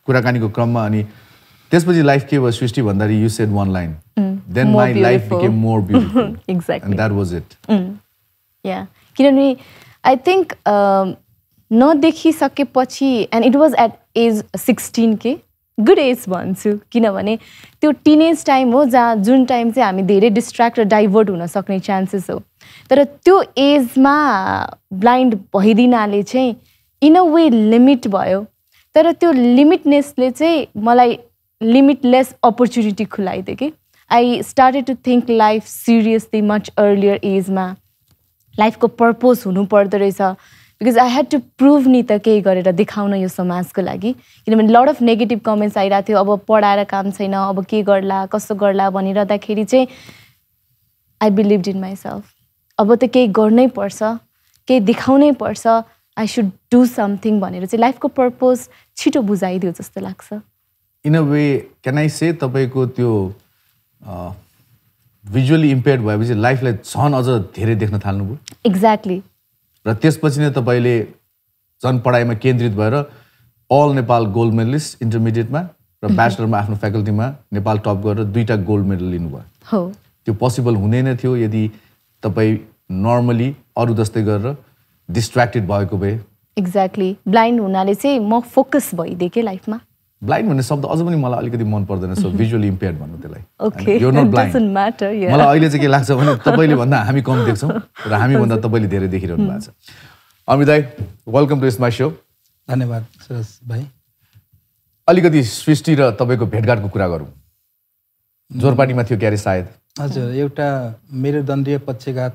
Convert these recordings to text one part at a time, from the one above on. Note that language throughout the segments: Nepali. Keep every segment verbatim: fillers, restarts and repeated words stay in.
कुराकानीको क्रममा अनि त्यसपछि लाइफ के भयो सृष्टि भन्दाखेरि you said one line then my life became more beautiful exactly and that was it या किनभने आई थिङ्क नदेखिसकेपछि and it was at age sixteen के गुड एज भन्छु किनभने त्यो टिनेज टाइम हो जहाँ जुन टाइम चाहिँ हामी धेरै डिस्ट्र्याक्ट र डाइभर्ट हुन सक्ने चान्सेस हो तर त्यो एजमा ब्लाइन्ड भइदिनाले चाहिँ इन अ वे लिमिट भयो तर त्यो लिमिटनेसले चाहिँ मलाई लिमिटलेस अपर्च्युनिटी खुलाइदियो कि I started to think life seriously much earlier एजमा लाइफको पर्पोज हुनुपर्दो रहेछ because I had to prove नि त केही गरेर देखाउन यो समाजको लागि किनभने लड अफ नेगेटिभ कमेन्ट्स आइरहेको थियो अब पढाएर काम छैन अब के गर्ला कसो गर्ला भनिरहँदाखेरि चाहिँ आई बिलिभड इन माइसेल्फ अब त केही गर्नै पर्छ केही देखाउनै पर्छ आई सुड डु समथिङ भनेर चाहिँ लाइफको पर्पोज छिटो बुझाइदियो जस्तो लाग्छ in a way can I say तपाईँको त्यो भिजुअली इम्पेयर्ड भएपछि लाइफलाई झन् अझ धेरै देख्न थाल्नुभयो एक्ज्याक्टली र त्यसपछि नै तपाईँले झन् पढाइमा केन्द्रित भएर अल नेपाल गोल्ड मेडलिस्ट इन्टरमिडिएटमा र ब्याचलरमा आफ्नो फ्याकल्टीमा नेपाल टप गरेर दुईवटा गोल्ड मेडल लिनुभयो हो त्यो पोसिबल हुँदै नै थियो यदि तपाईँ नर्मली अरू जस्तै गरेर डिस्ट्र्याक्टेड भएको भए एक्ज्याक्टली ब्लाइन्ड हुनाले चाहिँ म फोकस भइदिएँ कि लाइफमा ब्लाइन्ड भन्ने शब्द अझ पनि मलाई अलिकति मन पर्दैन सो भिजुअली इम्पेयर्ड भन्नु त्यसलाई okay you are not blind doesn't matter या मलाई अहिले चाहिँ के लाग्छ भने तपाईँले भन्दा हामी कम देख्छौँ र हामी भन्दा तपाईँले धेरै देखिरहनु भएको छ अमृत दाइ वेलकम टु माई सो धन्यवाद सुरज भाइ अलिकति सृष्टि र तपाईँको भेटघाटको कुरा गरौँ जोरपानीमा थियो क्यारे सायद हजुर एउटा मेरो दण्डीय पक्षघात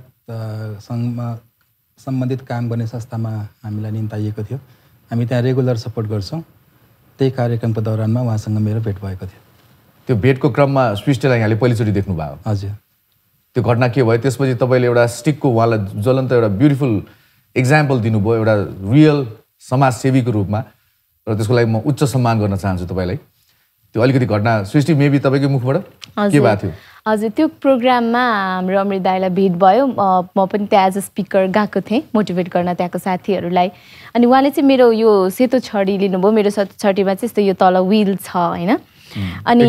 सङ्घमा सम्बन्धित काम गर्ने संस्थामा हामीलाई निम्ताइएको थियो हामी त्यहाँ रेगुलर सपोर्ट गर्छौँ त्यही कार्यक्रमको दौरानमा उहाँसँग मेरो भेट भएको थियो त्यो भेटको क्रममा सृष्टिलाई यहाँले पहिलोचोटि देख्नुभयो हजुर त्यो घटना के भयो त्यसपछि तपाईँले एउटा स्टिकको उहाँलाई ज्वलन्त एउटा ब्युटिफुल इक्जाम्पल दिनुभयो एउटा रियल समाजसेवीको रूपमा र त्यसको लागि म उच्च सम्मान गर्न चाहन्छु तपाईँलाई त्यो अलिकति घटना सृष्टि मेबी तपाईँकै मुखबाट के भएको थियो हजुर त्यो प्रोग्राममा हाम्रो अमृत दाइलाई भेट भयो म पनि त्यहाँ एज अ स्पिकर गएको थिएँ मोटिभेट गर्न त्यहाँको साथीहरूलाई अनि उहाँले चाहिँ मेरो यो सेतो छडी लिनुभयो मेरो सेतो छडीमा चाहिँ यस्तो यो तल विल छ होइन अनि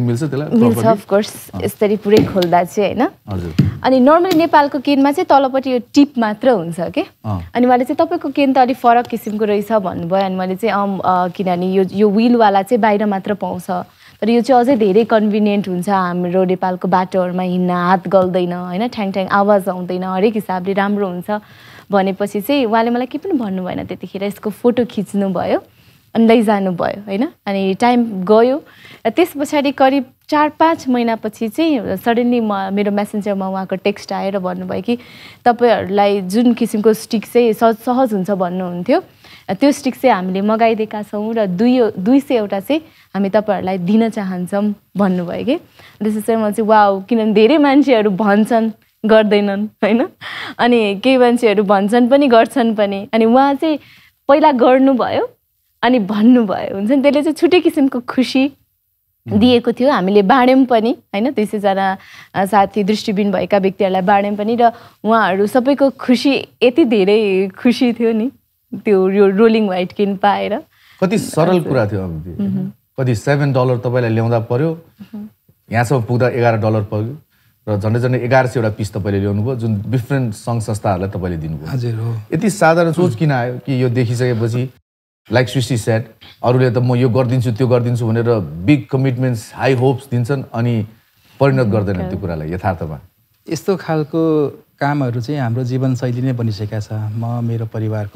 मिल्छ अफकोर्स यसरी पुरै खोल्दा चाहिँ होइन अनि नर्मली नेपालको केनमा चाहिँ तलपट्टि यो टिप मात्र हुन्छ कि अनि उहाँले चाहिँ तपाईँको केन त अलिक फरक किसिमको रहेछ भन्नुभयो अनि मैले चाहिँ अँ किनभने यो यो विलवाला चाहिँ बाहिर मात्र पाउँछ तर यो चाहिँ अझै धेरै कन्भिनियन्ट हुन्छ हाम्रो नेपालको बाटोहरूमा हिँड्न हात गल्दैन होइन ठ्याङ ठ्याङ आवाज आउँदैन हरेक हिसाबले राम्रो हुन्छ भनेपछि चाहिँ उहाँले मलाई के पनि भन्नु भएन त्यतिखेर यसको फोटो खिच्नु भयो अनि लैजानु भयो होइन अनि टाइम गयो र त्यस पछाडि करिब चार पाँच महिनापछि चाहिँ सडनली म मेरो मेसेन्जरमा उहाँको टेक्स्ट आएर भन्नुभयो कि तपाईँहरूलाई जुन किसिमको स्टिक चाहिँ सहज सहज हुन्छ भन्नुहुन्थ्यो त्यो स्टिक चाहिँ हामीले मगाइदिएका छौँ र दुई दुई सयवटा चाहिँ हामी तपाईँहरूलाई दिन चाहन्छौँ भन्नुभयो कि त्यसो चाहिँ म चाहिँ वाउ किनभने धेरै मान्छेहरू भन्छन् गर्दैनन् होइन अनि केही मान्छेहरू भन्छन् पनि गर्छन् पनि अनि उहाँ चाहिँ पहिला गर्नुभयो अनि भन्नुभयो हुन्छ नि त्यसले चाहिँ छुट्टै किसिमको खुसी दिएको थियो हामीले बाँड्यौँ पनि होइन दुई सयजना साथी दृष्टिबिन भएका व्यक्तिहरूलाई बाँड्यौँ पनि र उहाँहरू सबैको खुसी यति धेरै खुसी थियो नि त्यो यो रोलिङ व्हाइट किन पाएर कति सरल कुरा थियो कति सेभेन डलर तपाईँलाई ल्याउँदा पर्यो यहाँसम्म पुग्दा एघार डलर पर्यो र झन्डै झन्डै एघार सयवटा पिस तपाईँले ल्याउनु भयो जुन डिफ्रेन्ट सङ्घ संस्थाहरूलाई तपाईँले दिनुभयो हजुर हो यति साधारण सोच किन आयो कि यो देखिसकेपछि लाइक सृष्टि सेड अरूले त म यो गरिदिन्छु त्यो गरिदिन्छु भनेर बिग कमिटमेन्ट्स हाई होप्स दिन्छन् अनि परिणत गर्दैनन् त्यो कुरालाई यथार्थमा यस्तो खालको कामहरू चाहिँ हाम्रो जीवनशैली नै बनिसकेका छ म मेरो परिवारको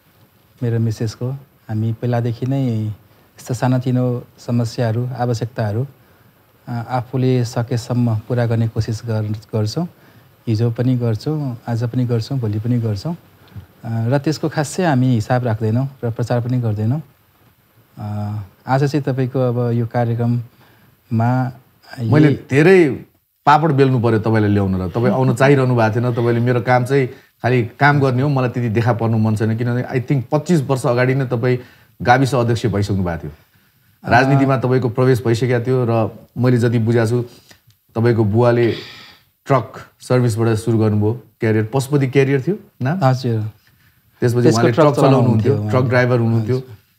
मेरो मिसेसको हामी पहिलादेखि नै यस्तो सानोतिनो समस्याहरू आवश्यकताहरू आफूले सकेसम्म पुरा गर्ने कोसिस गर्छौँ हिजो पनि गर्छौँ आज पनि गर्छौँ भोलि पनि गर्छौँ र त्यसको खासै हामी हिसाब राख्दैनौँ र प्रचार पनि गर्दैनौँ आज चाहिँ तपाईँको अब यो कार्यक्रममा मैले धेरै पापड बेल्नु पर्यो तपाईँलाई ल्याउन र तपाईँ आउन चाहिरहनु भएको थिएन तपाईँले मेरो काम चाहिँ खालि काम गर्ने हो मलाई त्यति देखा पर्नु मन छैन किनभने आई थिङ्क पच्चिस वर्ष अगाडि नै तपाईँ गाविस अध्यक्ष भइसक्नु भएको थियो राजनीतिमा तपाईँको प्रवेश भइसकेको थियो र मैले जति बुझाएको छु तपाईँको बुवाले ट्रक सर्भिसबाट सुरु गर्नुभयो क्यारियर पशुपति क्यारियर थियो ना हजुर त्यसपछि उहाँले ट्रक चलाउनुहुन्थ्यो ट्रक ड्राइभर हुनुहुन्थ्यो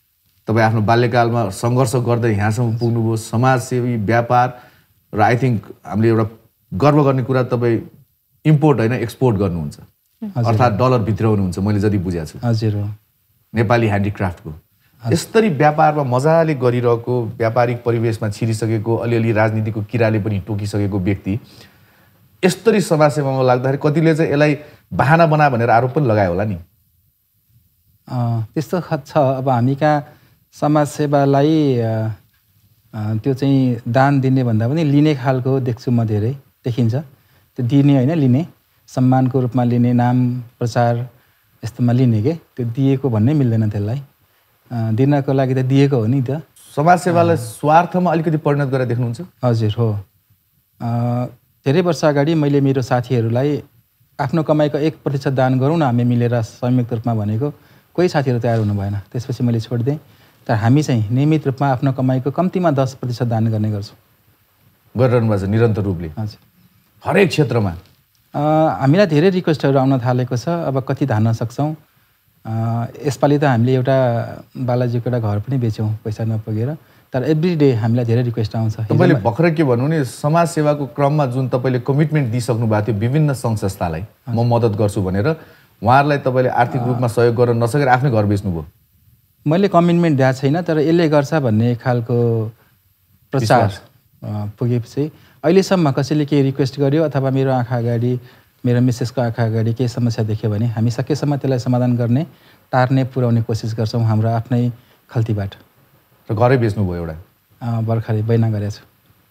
तपाईँ आफ्नो बाल्यकालमा सङ्घर्ष गर्दै यहाँसम्म पुग्नुभयो समाजसेवी व्यापार र आई थिङ्क हामीले एउटा गर्व गर्ने कुरा तपाईँ इम्पोर्ट होइन एक्सपोर्ट गर्नुहुन्छ अर्थात् डलर भित्राउनुहुन्छ मैले जति बुझेको छु हजुर हो नेपाली ह्यान्डिक्राफ्टको यसरी व्यापारमा मजाले गरिरहेको व्यापारिक परिवेशमा छिरिसकेको अलिअलि राजनीतिको किराले पनि टोकिसकेको व्यक्ति यस्तरी समाजसेवामा लाग्दाखेरि कतिले चाहिँ यसलाई बहाना बना भनेर आरोप पनि लगायो होला नि त्यस्तो छ अब हामी कहाँ समाजसेवालाई त्यो चाहिँ दान दिने भन्दा पनि लिने खालको देख्छु म धेरै देखिन्छ त्यो दिने होइन लिने सम्मानको रूपमा लिने नाम प्रचार यस्तोमा लिने के त्यो दिएको भन्नै मिल्दैन त्यसलाई दिनको लागि त दिएको हो नि त समाजसेवालाई स्वार्थमा अलिकति परिणत गरेर देख्नुहुन्छ हजुर हो धेरै वर्ष अगाडि मैले मेरो साथीहरूलाई आफ्नो कमाइको एक प्रतिशत दान गरौँ न हामी मिलेर संयुक्त रूपमा भनेको कोही साथीहरू तयार हुनु भएन त्यसपछि मैले छोडिदिएँ तर हामी चाहिँ नियमित रूपमा आफ्नो कमाइको कम्तीमा दस प्रतिशत दान गर्ने गर्छौँ गरिरहनु भएको छ निरन्तर रूपले हजुर हरेक क्षेत्रमा हामीलाई धेरै रिक्वेस्टहरू आउन थालेको छ अब कति धान्न सक्छौँ यसपालि त हामीले एउटा बालाजीको एउटा घर पनि बेच्यौँ पैसा नपुगेर तर एभ्री डे हामीलाई धेरै रिक्वेस्ट आउँछ तपाईँले भर्खरै के भन्नु नि समाजसेवाको क्रममा जुन तपाईँले कमिटमेन्ट दिइसक्नु भएको थियो विभिन्न सङ्घ संस्थालाई म मद्दत गर्छु भनेर उहाँहरूलाई तपाईँले आर्थिक रूपमा सहयोग गर्न नसकेर आफ्नै घर बेच्नुभयो मैले कमिटमेन्ट दिएको छैन तर यसले गर्छ भन्ने खालको प्रचार पुगेपछि अहिलेसम्म कसैले केही रिक्वेस्ट गर्यो अथवा मेरो आँखा अगाडि मेरो मिसेसको आँखा अगाडि केही समस्या देख्यो भने हामी सकेसम्म त्यसलाई समाधान गर्ने टार्ने पुर्याउने कोसिस गर्छौँ हाम्रो आफ्नै खल्तीबाट र घरै बेच्नुभयो एउटा भर्खरै बैना गरेको छु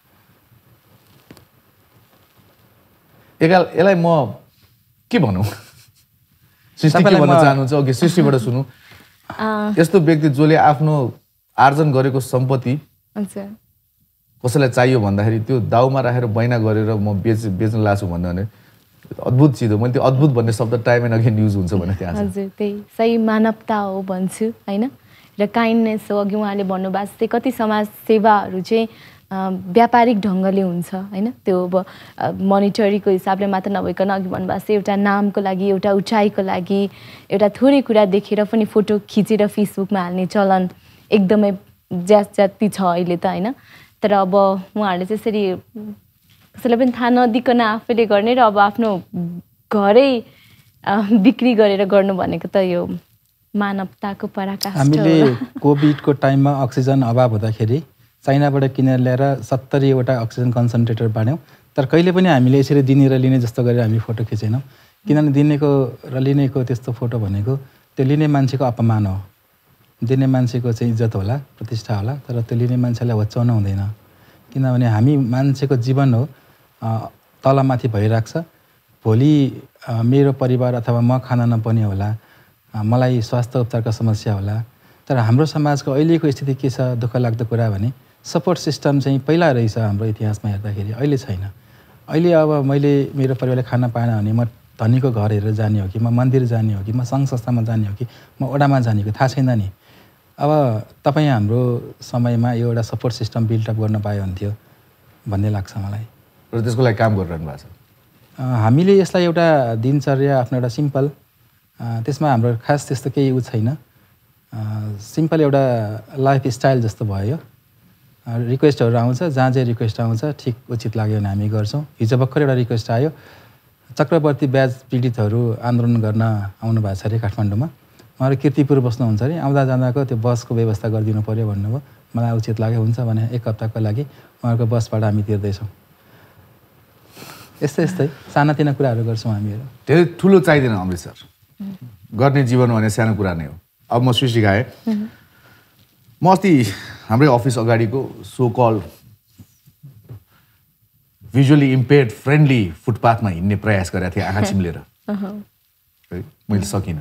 एकाल यसलाई म के भनौँ सृष्टि के भन्न चाहनुहुन्छ ओके सृष्टिबाट सुनौँ यस्तो व्यक्ति जसले आफ्नो आर्जन गरेको सम्पत्ति कसैलाई चाहियो भन्दाखेरि त्यो दाउमा राखेर बैना गरेर म बेच बेच्न लाग्छु भन्दा भने अद्भुत चिज हो मैले त्यो अद्भुत भन्ने शब्द टाइम एन्ड अगेन युज हुन्छ भने त्यहाँ हजुर त्यही सही मानवता हो भन्छु होइन र काइन्डनेस हो अघि उहाँले भन्नुभएको जस्तै कति समाज सेवाहरू चाहिँ व्यापारिक ढङ्गले हुन्छ होइन त्यो अब मोनिटरीको हिसाबले मात्र नभइकन अघि भन्नुभएको जस्तै एउटा नामको लागि एउटा उचाइको लागि एउटा थोरै कुरा देखेर पनि फोटो खिचेर फेसबुकमा हाल्ने चलन एकदमै ज्यास ज्याति छ अहिले त होइन तर अब उहाँहरूले चाहिँ यसरी कसैलाई पनि थाहा नदिकन आफैले गर्ने र अब आफ्नो घरै बिक्री गरेर गर्नु भनेको त यो मानवताको पराकाष्ठा हामीले कोभिडको टाइममा अक्सिजन अभाव हुँदाखेरि चाइनाबाट किनेर ल्याएर सत्तरीवटा अक्सिजन कन्सन्ट्रेटर बाँड्यौँ तर कहिले पनि हामीले यसरी दिने र लिने जस्तो गरेर हामी फोटो खिचेनौँ किनभने दिनेको र लिनेको त्यस्तो फोटो भनेको त्यो लिने मान्छेको अपमान हो दिने मान्छेको चाहिँ इज्जत होला प्रतिष्ठा होला तर त्यो लिने मान्छेलाई होच्याउन हुँदैन किनभने हामी मान्छेको जीवन हो तलमाथि भइरहेको छ भोलि मेरो परिवार अथवा म खाना नपर्ने होला मलाई स्वास्थ्य उपचारको समस्या होला तर हाम्रो समाजको अहिलेको स्थिति के छ दुःख लाग्दो कुरा भने सपोर्ट सिस्टम चाहिँ पहिला रहेछ हाम्रो इतिहासमा हेर्दाखेरि अहिले छैन अहिले अब मैले मेरो परिवारले खाना पाएन भने म धनीको घर हेरेर जाने हो कि म मन्दिर जाने हो कि म सङ्घ संस्थामा जाने हो कि म ओडामा जाने हो कि थाहा छैन नि अब तपाईँ हाम्रो समयमा यो एउटा सपोर्ट सिस्टम बिल्डअप गर्न पायो हुन्थ्यो भन्ने लाग्छ मलाई र त्यसको लागि काम गरिरहनु भएको छ हामीले यसलाई एउटा दिनचर्या आफ्नो एउटा सिम्पल त्यसमा हाम्रो खास त्यस्तो केही उ छैन सिम्पल एउटा लाइफ स्टाइल जस्तो भयो रिक्वेस्टहरू आउँछ जहाँ चाहिँ रिक्वेस्ट आउँछ ठिक उचित लाग्यो भने हामी गर्छौँ हिजो भर्खर एउटा रिक्वेस्ट आयो चक्रवर्ती ब्याज पीडितहरू आन्दोलन गर्न आउनु भएको छ अरे काठमाडौँमा उहाँहरू किर्तिपुर बस्नुहुन्छ अरे आउँदा जाँदाको त्यो बसको व्यवस्था गरिदिनु पऱ्यो भन्नुभयो मलाई उचित लाग्यो हुन्छ भने एक हप्ताको लागि उहाँहरूको बसबाट हामी तिर्दैछौँ यस्तै यस्तै सानातिना कुराहरू गर्छौँ हामीहरू धेरै ठुलो चाहिँदैन अमृत सर गर्ने जीवन भने सानो कुरा नै हो अब म सृष्टि गाएँ म अस्ति हाम्रै अफिस अगाडिको so called visually impaired friendly फुटपाथमा हिँड्ने प्रयास गरेको थिएँ आँखा चिम्लेर मैले सकिनँ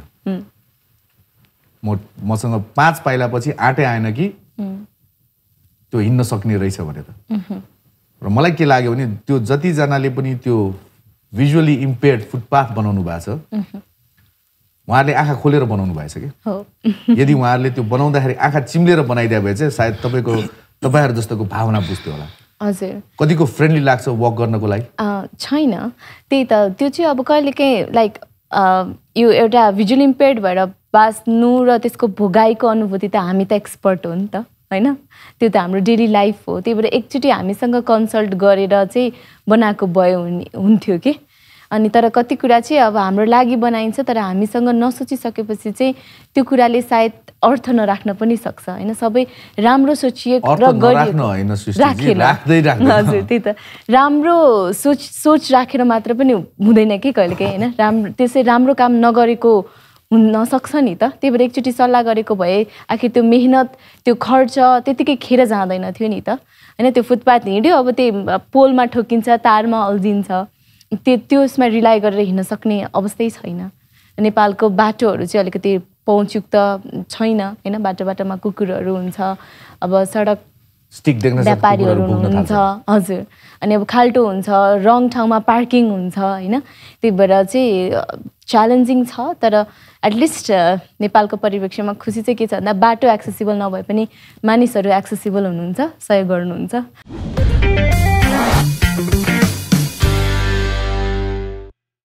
म मसँग पाँच पाइलापछि आँटै आएन कि त्यो हिँड्न सक्ने रहेछ भनेर र मलाई के लाग्यो भने त्यो जतिजनाले पनि त्यो भिजुअली इम्पेयर्ड फुटपाथ बनाउनु भएको छ उहाँहरूले आँखा खोलेर बनाउनु भएछ कि यदि उहाँहरूले त्यो बनाउँदाखेरि आँखा चिम्लेर बनाइदिए भए चाहिँ सायद तपाईँको तपाईँहरू जस्तोको भावना बुझ्थ्यो होला हजुर कतिको फ्रेन्डली लाग्छ वक गर्नको लागि छैन त्यही त त्यो चाहिँ अब कहिलेकाहीँ लाइक यो एउटा भिजुअल इम्पेयर्ड भएर बाँच्नु र त्यसको भोगाइको अनुभूति त हामी त एक्सपर्ट हो नि त होइन, त्यो त हाम्रो डेली लाइफ हो। त्यही भएर एकचोटि हामीसँग कन्सल्ट गरेर चाहिँ बनाएको भयो हुने हुन्थ्यो कि। अनि तर कति कुरा चाहिँ अब हाम्रो लागि बनाइन्छ, तर हामीसँग नसोचिसकेपछि चाहिँ त्यो कुराले सायद अर्थ नराख्न पनि सक्छ होइन। सबै राम्रो सोचिएको र गरिएको हजुर, त्यही त राम्रो सोच सोच राखेर मात्र पनि हुँदैन कि कहिलेकाहीँ होइन। राम्रो त्यसै राम्रो काम नगरेको हुन सक्छ नि त। त्यही भएर एकचोटि सल्लाह गरेको भए आखिर त्यो मेहनत त्यो खर्च त्यतिकै खेर जाँदैन थियो नि त होइन। त्यो फुटपाथ हिँड्यो, अब त्यो पोलमा ठोकिन्छ, तारमा अल्झिन्छ, त्यो त्यसमा रिलाइ गरेर हिँड्न सक्ने अवस्थै छैन। नेपालको बाटोहरू चाहिँ अलिकति पहुँचयुक्त छैन होइन। बाटो बाटोमा कुकुरहरू हुन्छ, अब सडक व्यापारीहरू हुनुहुन्छ हजुर, अनि अब खाल्टो हुन्छ, रङ ठाउँमा पार्किङ हुन्छ होइन। त्यही भएर चाहिँ च्यालेन्जिङ छ, तर एटलिस्ट नेपालको परिप्रेक्ष्यमा खुसी चाहिँ के छ भन्दा बाटो एक्सेसिबल नभए पनि मानिसहरू एक्सेसिबल हुनुहुन्छ, सहयोग गर्नुहुन्छ।